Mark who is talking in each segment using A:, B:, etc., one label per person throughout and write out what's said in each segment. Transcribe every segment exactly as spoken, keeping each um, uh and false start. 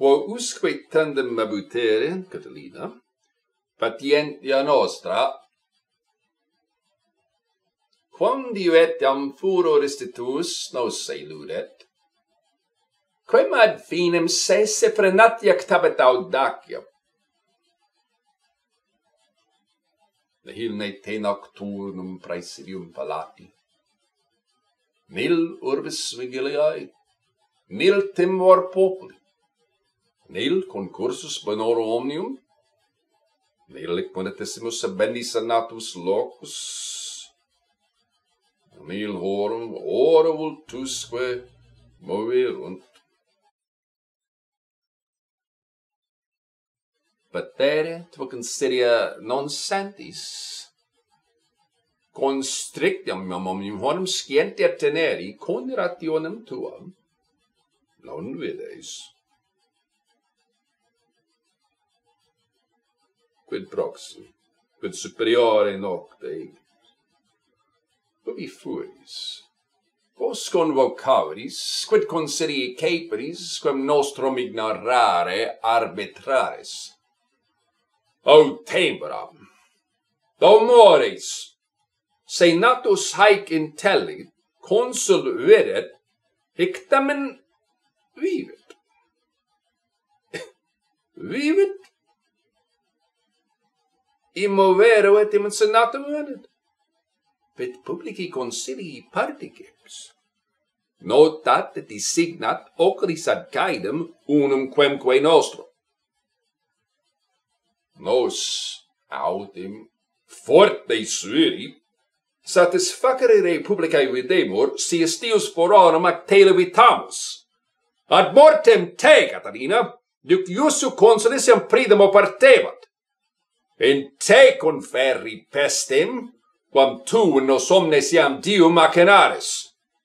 A: quo usque tandem abutere, Catilina, patientia nostra, quam diuetiam furor istituus nos eludet, quem ad finem sese frenatiac tabet audacia, nihil ne te nocturnum praesidium palati, nil urbis vigiliae, nil timor populi, nil concursus bonorum omnium, nil equinitissimus abendi senatus locus, nil horum ora vultusque moverunt. Patere, tva considia non santis, constrictam omnium horum scientia teneri con rationem tuam, non videis. Quid proxim, quid superiore nocte, ubi fueris, vos convocavris, quid considii caperis, quem nostrum ignorare arbitraris. O temporam, do mores, se natus haec intellit, consul videt, hic tamen vivit. Vivit? Immovero et im senatum venet. Vet publici consilii particeps. Notat et designat oculis ad caedem unum quemque nostrum. Nos autem forte sueri satisfacere republicae videmur si estius fororum ac te levitamus. Ad mortem te, Catilina, duc iussu consulis iam pridem opartebat. In te conferri pestem, quam tu in nos omnes iam dium macenaris.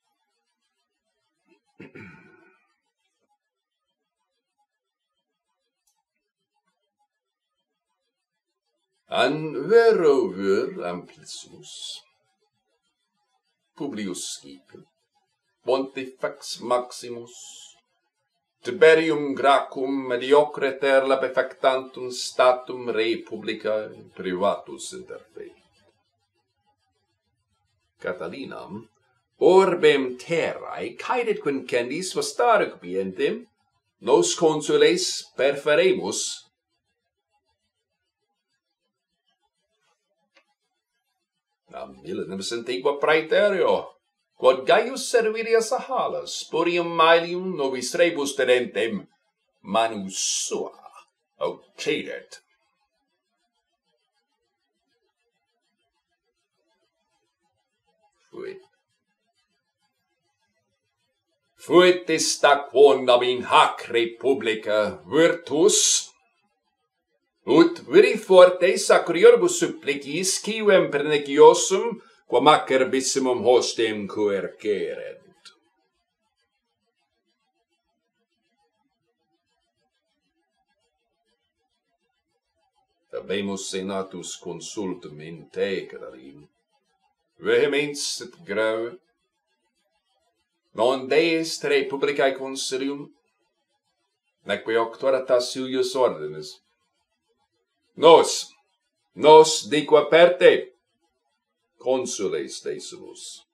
A: An vero vir amplissimus, Publius Scipio, Pontifex Maximus, Tiberium Gracchum mediocre terla befactantum statum republicae privatus interfeit. Catilinam, orbem terrae caedit quincendis vastare cupientem, nos consules perferemus. Nam millenum antiqua praeterio, quod Gaius Servilius Sahalas, spurium maelium nobis rebus tenentem, manus sua occedet. Fuit. Fuit ista quondam in hac republica virtus, ut viri forte sacriorbus supplicis quem perniciosum quam acerbissimum hostem coercerent. Habemus senatus consultum in te, Catiline, vehemens et grave, non deest republicae consilium, neque octoritas Tullius ordinis. Nos, nos dique aperte, consules decimus.